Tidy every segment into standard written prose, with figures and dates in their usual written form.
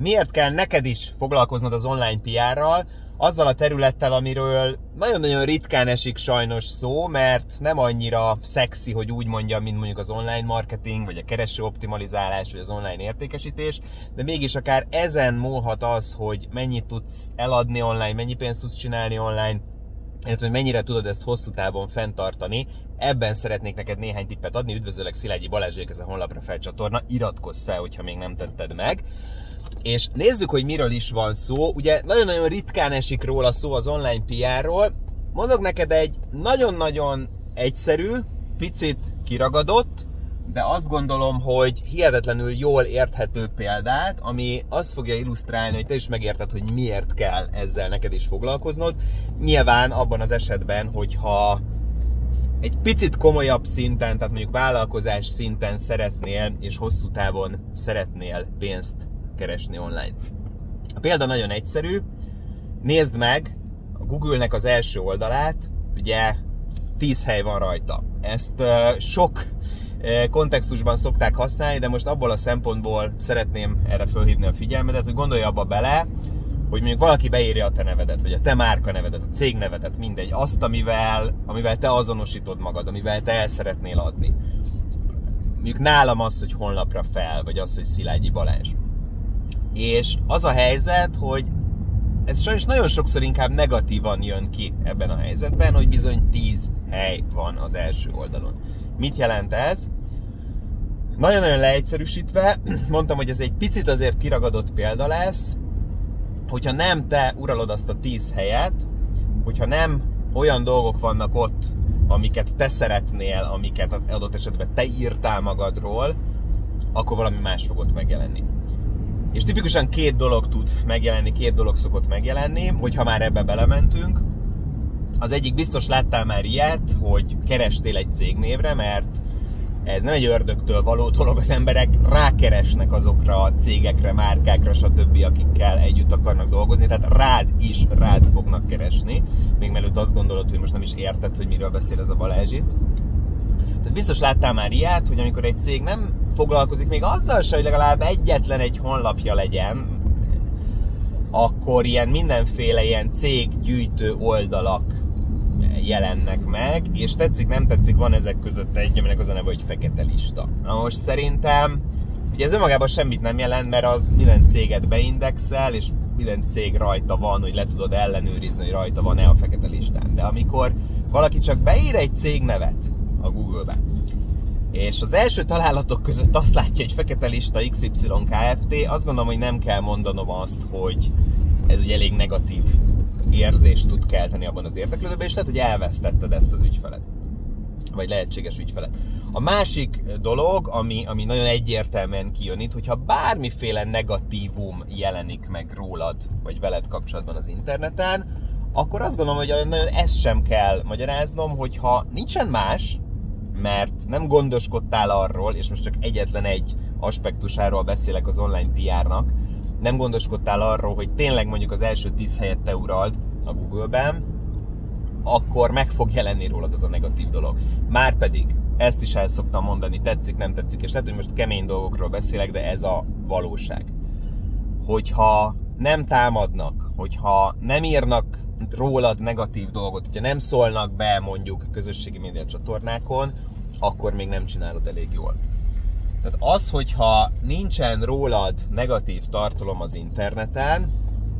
miért kell neked is foglalkoznod az online PR-ral, azzal a területtel, amiről nagyon-nagyon ritkán esik sajnos szó, mert nem annyira szexi, hogy úgy mondjam, mint mondjuk az online marketing, vagy a kereső optimalizálás, vagy az online értékesítés, de mégis akár ezen múlhat az, hogy mennyit tudsz eladni online, mennyi pénzt tudsz csinálni online, illetve hogy mennyire tudod ezt hosszú távon fenntartani. Ebben szeretnék neked néhány tippet adni. Üdvözöllek, Szilágyi Balázs, ez a Honlapra Fel csatorna. Iratkozz fel, hogyha még nem tetted meg. És nézzük, hogy miről is van szó. Ugye nagyon-nagyon ritkán esik róla szó az online PR-ról. Mondok neked egy nagyon-nagyon egyszerű, picit kiragadott, de azt gondolom, hogy hihetetlenül jól érthető példát, ami azt fogja illusztrálni, hogy te is megérted, hogy miért kell ezzel neked is foglalkoznod. Nyilván abban az esetben, hogyha egy picit komolyabb szinten, tehát mondjuk vállalkozás szinten szeretnél, és hosszú távon szeretnél pénzt keresni online. A példa nagyon egyszerű. Nézd meg a Google-nek az első oldalát, ugye 10 hely van rajta. Ezt sok kontextusban szokták használni, de most abból a szempontból szeretném erre felhívni a figyelmedet, hogy gondolj abba bele, hogy mondjuk valaki beírja a te nevedet, vagy a te márka nevedet, a cég nevedet, mindegy, azt, amivel te azonosítod magad, amivel te el szeretnél adni. Mondjuk nálam az, hogy Honlapra Fel, vagy az, hogy Szilágyi Balázs. És az a helyzet, hogy ez sajnos nagyon sokszor inkább negatívan jön ki ebben a helyzetben, hogy bizony 10 hely van az első oldalon. Mit jelent ez? Nagyon-nagyon leegyszerűsítve, mondtam, hogy ez egy picit azért kiragadott példa lesz, hogyha nem te uralod azt a 10 helyet, hogyha nem olyan dolgok vannak ott, amiket te szeretnél, amiket adott esetben te írtál magadról, akkor valami más fog ott megjelenni. És tipikusan két dolog tud megjelenni, két dolog szokott megjelenni, hogyha már ebbe belementünk. Az egyik, biztos láttál már ilyet, hogy kerestél egy cégnévre, mert ez nem egy ördögtől való dolog, az emberek rákeresnek azokra a cégekre, márkákra, stb., akikkel együtt akarnak dolgozni, tehát rád fognak keresni, még mielőtt azt gondolod, hogy most nem is érted, hogy miről beszél ez a Balázs itt. Tehát biztos láttál már ilyet, hogy amikor egy cég nem foglalkozik még azzal se, hogy legalább egyetlen egy honlapja legyen, akkor ilyen mindenféle ilyen céggyűjtő oldalak jelennek meg, és tetszik, nem tetszik, van ezek között egy, aminek az a neve, hogy fekete lista. Na most szerintem, ugye ez önmagában semmit nem jelent, mert az minden céget beindexel, és minden cég rajta van, hogy le tudod ellenőrizni, hogy rajta van-e a fekete listán. De amikor valaki csak beír egy cégnevet a Google-be, és az első találatok között azt látja, hogy fekete lista XY Kft., azt gondolom, hogy nem kell mondanom azt, hogy ez ugye elég negatív érzést tud kelteni abban az érdeklődőben, és lehet, hogy elvesztetted ezt az ügyfelet, vagy lehetséges ügyfelet. A másik dolog, ami nagyon egyértelműen kijön itt, hogyha bármiféle negatívum jelenik meg rólad, vagy veled kapcsolatban az interneten, akkor azt gondolom, hogy nagyon ezt sem kell magyaráznom, hogyha nincsen más, mert nem gondoskodtál arról, és most csak egyetlen egy aspektusáról beszélek az online PR-nak, nem gondoskodtál arról, hogy tényleg mondjuk az első 10 helyet te urald a Google-ben, akkor meg fog jelenni rólad az a negatív dolog. Márpedig, ezt is el szoktam mondani, tetszik, nem tetszik, és lehet, hogy most kemény dolgokról beszélek, de ez a valóság. Hogyha nem támadnak, hogyha nem írnak rólad negatív dolgot, hogyha nem szólnak be mondjuk közösségi média csatornákon, akkor még nem csinálod elég jól. Tehát az, hogyha nincsen rólad negatív tartalom az interneten,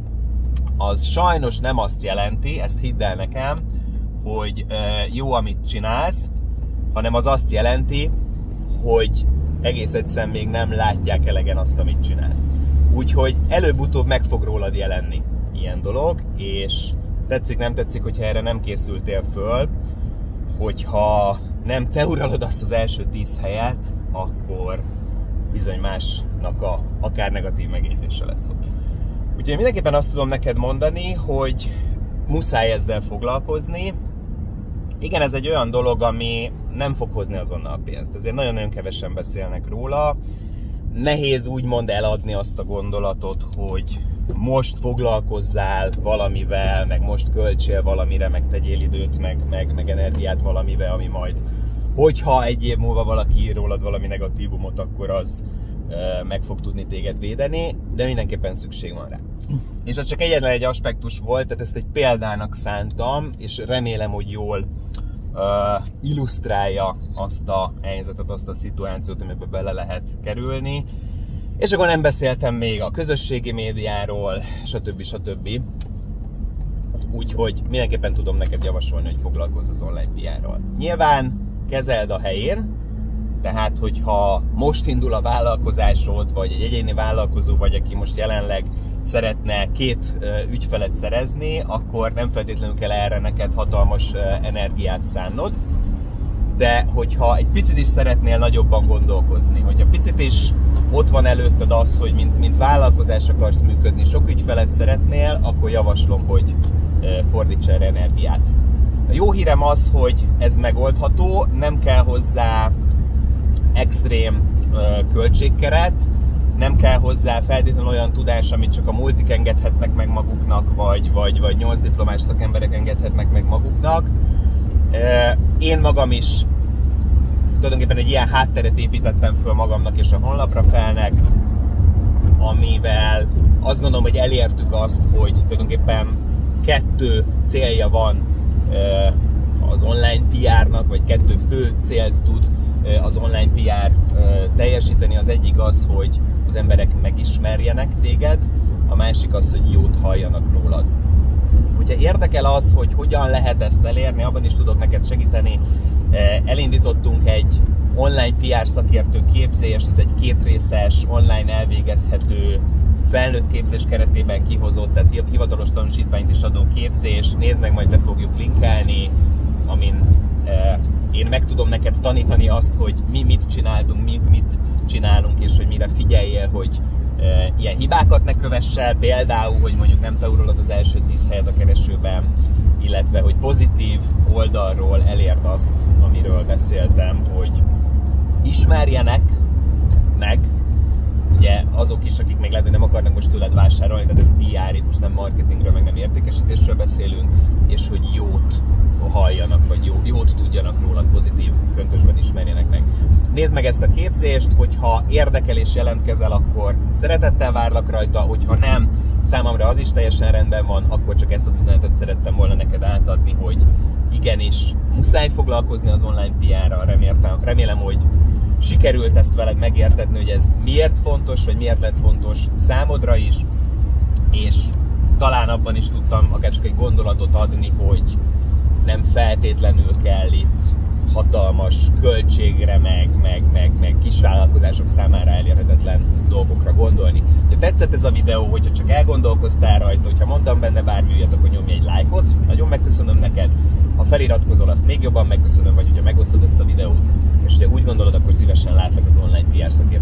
az sajnos nem azt jelenti, ezt hidd el nekem, hogy jó, amit csinálsz, hanem az azt jelenti, hogy egész egyszerűen még nem látják elegen azt, amit csinálsz. Úgyhogy előbb-utóbb meg fog rólad jelenni ilyen dolog, és tetszik, nem tetszik, hogyha erre nem készültél föl, hogyha nem te uralod azt az első 10 helyet, akkor bizony másnak akár negatív megjegyzése lesz ott. Úgyhogy mindenképpen azt tudom neked mondani, hogy muszáj ezzel foglalkozni. Igen, ez egy olyan dolog, ami nem fog hozni azonnal pénzt. Ezért nagyon-nagyon kevesen beszélnek róla. Nehéz úgymond eladni azt a gondolatot, hogy most foglalkozzál valamivel, meg most költsél valamire, meg tegyél időt, meg energiát valamivel, ami majd, hogyha egy év múlva valaki ír rólad valami negatívumot, akkor az meg fog tudni téged védeni, de mindenképpen szükség van rá. És ez csak egyetlen egy aspektus volt, tehát ezt egy példának szántam, és remélem, hogy jól illusztrálja azt a helyzetet, azt a szituációt, amiben bele lehet kerülni. És akkor nem beszéltem még a közösségi médiáról, stb. Úgyhogy mindenképpen tudom neked javasolni, hogy foglalkozz az online PR-ral. Nyilván kezeld a helyén, tehát hogyha most indul a vállalkozásod, vagy egy egyéni vállalkozó vagy, aki most jelenleg szeretne 2 ügyfelet szerezni, akkor nem feltétlenül kell erre neked hatalmas energiát szánnod. De hogyha egy picit is szeretnél nagyobban gondolkozni, hogyha picit is ott van előtted az, hogy mint vállalkozás akarsz működni, sok ügyfelet szeretnél, akkor javaslom, hogy fordíts erre energiát. A jó hírem az, hogy ez megoldható, nem kell hozzá extrém költségkeret, nem kell hozzá feltétlenül olyan tudás, amit csak a multik engedhetnek meg maguknak, vagy 8 diplomás szakemberek engedhetnek meg maguknak. Én magam is tulajdonképpen egy ilyen hátteret építettem föl magamnak és a honlaprafelnek, amivel azt gondolom, hogy elértük azt, hogy tulajdonképpen 2 célja van az online PR-nak, vagy 2 fő célt tud az online PR teljesíteni. Az egyik az, hogy az emberek megismerjenek téged, a másik az, hogy jót halljanak rólad. Hogyha érdekel az, hogy hogyan lehet ezt elérni, abban is tudok neked segíteni. Elindítottunk egy online PR szakértő képzést, ez egy 2 részes, online elvégezhető, felnőtt képzés keretében kihozott, tehát hivatalos tanúsítványt is adó képzés. Nézd meg, majd be fogjuk linkelni, amin én meg tudom neked tanítani azt, hogy mi mit csináltunk, mi mit csinálunk, és hogy mire figyeljél, hogy ilyen hibákat ne kövessel, például, hogy mondjuk nem taurolod az első 10 helyet a keresőben, illetve, hogy pozitív oldalról elérd azt, amiről beszéltem, hogy ismerjenek meg, ugye azok is, akik még lehet, hogy nem akarnak most tőled vásárolni, tehát ez PR, itt most nem marketingről, meg nem értékesítésről beszélünk, és hogy jót halljanak, vagy jót tudjanak rólad, pozitív köntösben ismerjenek meg. Nézd meg ezt a képzést, hogyha érdekel és jelentkezel, akkor szeretettel várlak rajta, hogyha nem, számomra az is teljesen rendben van, akkor csak ezt az üzenetet szerettem volna neked átadni, hogy igenis, muszáj foglalkozni az online PR-ral, remélem, hogy sikerült ezt veled megértetni, hogy ez miért fontos, vagy miért lett fontos számodra is, és talán abban is tudtam akár csak egy gondolatot adni, hogy nem feltétlenül kell itt hatalmas költségre, meg kisvállalkozások számára elérhetetlen dolgokra gondolni. Ha tetszett ez a videó, hogyha csak elgondolkoztál rajta, hogyha mondtam benne bármi újat, akkor nyomj egy lájkot, nagyon megköszönöm neked. Ha feliratkozol, azt még jobban megköszönöm, vagy hogyha megosztod ezt a videót, és hogyha úgy gondolod, akkor szívesen látlak az online PR szakértő